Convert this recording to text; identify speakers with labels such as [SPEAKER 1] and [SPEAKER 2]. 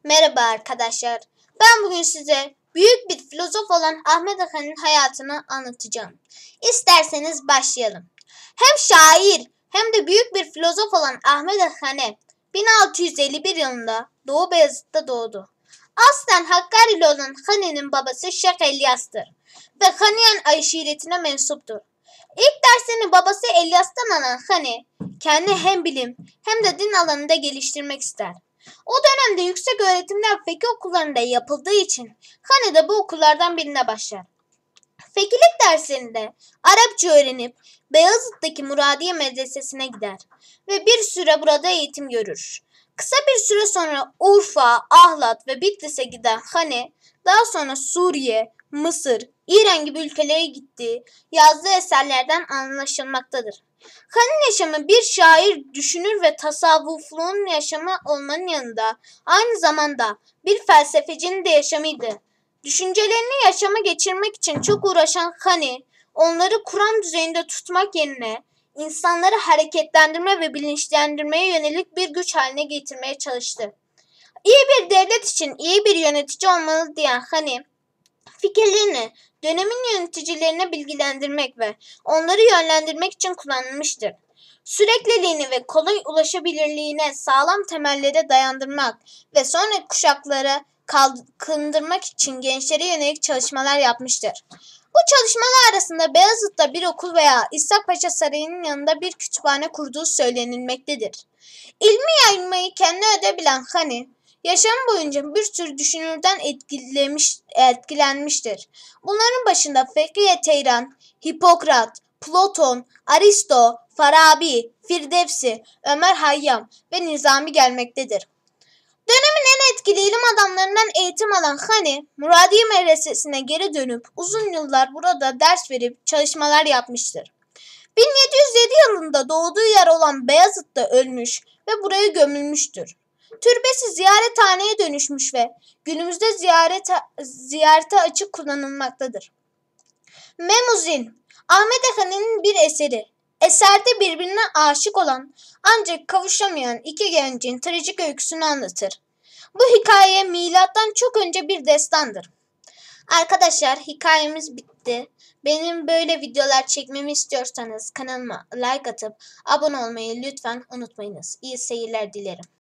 [SPEAKER 1] Merhaba arkadaşlar. Ben bugün size büyük bir filozof olan Ahmet Akan'ın hayatını anlatacağım. İsterseniz başlayalım. Hem şair hem de büyük bir filozof olan Ahmet Akan 1651 yılında Doğu Beyazıt'ta doğdu. Aslen Hakkari'li olan Hani'nin babası Şeyh İlyas'tır ve Haniyen aşiretine mensuptur. İlk derslerini babası İlyas'tan alan Hani, kendini hem bilim hem de din alanında geliştirmek ister. O dönemde yüksek öğretimler fekih okullarında yapıldığı için Hani de bu okullardan birine başlar. Fekihlik derslerinde Arapça öğrenip Beyazıt'taki Muradiye Medresesi'ne gider ve bir süre burada eğitim görür. Kısa bir süre sonra Urfa, Ahlat ve Bitlis'e giden Hani, daha sonra Suriye, Mısır, İran gibi ülkelere gittiği yazdığı eserlerden anlaşılmaktadır. Hani yaşamı bir şair, düşünür ve tasavvufluğun yaşamı olmanın yanında aynı zamanda bir felsefecinin de yaşamıydı. Düşüncelerini yaşama geçirmek için çok uğraşan Hani, onları Kur'an düzeyinde tutmak yerine insanları hareketlendirme ve bilinçlendirmeye yönelik bir güç haline getirmeye çalıştı. İyi bir devlet için iyi bir yönetici olmalı diyen Hani, fikirlerini dönemin yöneticilerine bilgilendirmek ve onları yönlendirmek için kullanılmıştır. Sürekliliğini ve kolay ulaşabilirliğine sağlam temellere dayandırmak ve sonraki kuşaklara kalkındırmak için gençlere yönelik çalışmalar yapmıştır. Bu çalışmalar arasında Beyazıt'ta bir okul veya İshak Paşa Sarayı'nın yanında bir kütüphane kurduğu söylenilmektedir. İlmi yaymayı kendine ödebilen Hani, yaşam boyunca bir sürü düşünürden etkilenmiştir. Bunların başında Fekhiye Teyran, Hipokrat, Platon, Aristo, Farabi, Firdevsi, Ömer Hayyam ve Nizami gelmektedir. Dönemin en etkili ilim adamlarından eğitim alan Hani, Muradiye Medresesi'ne geri dönüp uzun yıllar burada ders verip çalışmalar yapmıştır. 1707 yılında doğduğu yer olan Beyazıt'ta ölmüş ve buraya gömülmüştür. Türbesi ziyarethaneye dönüşmüş ve günümüzde ziyarete açık kullanılmaktadır. Memuzin, Ahmet Akan'ın bir eseri. Eserde birbirine aşık olan ancak kavuşamayan iki gencin trajik öyküsünü anlatır. Bu hikaye milattan çok önce bir destandır. Arkadaşlar, hikayemiz bitti. Benim böyle videolar çekmemi istiyorsanız kanalıma like atıp abone olmayı lütfen unutmayınız. İyi seyirler dilerim.